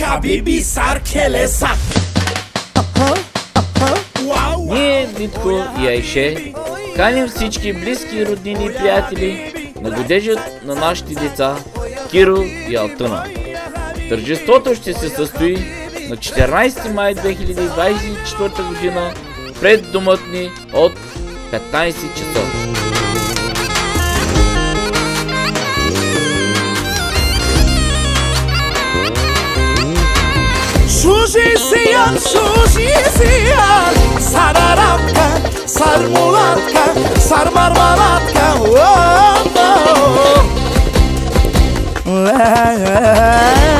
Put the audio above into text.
Habibi Sarkelesa. Ние, Витко и Айше, каним всички близки роднини и приятели на годежът на нашите деца Киро и Алтъна. Тържеството ще се състои на 14 май 2024 година пред домът ни от 15 часа. Шужисиян, сараратка, сармулатка, сармармалатка.